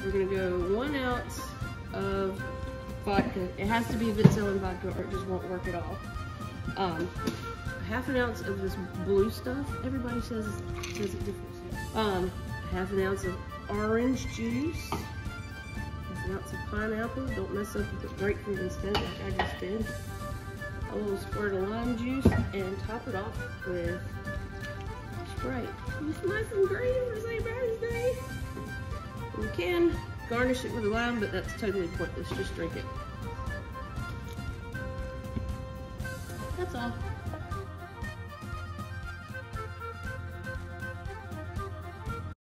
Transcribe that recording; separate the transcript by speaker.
Speaker 1: we're gonna go 1 ounce of vodka. It has to be Vitzellen Vodka or it just won't work at all. Half an ounce of this blue stuff. Everybody says it different. Half an ounce of orange juice. Half an ounce of pineapple. Don't mess up with the grapefruit instead like I just did. A little squirt of lime juice and top it off with Sprite. It's nice and green for St. Patty's Day. You can garnish it with a lime, but that's totally pointless. Just drink it. That's all.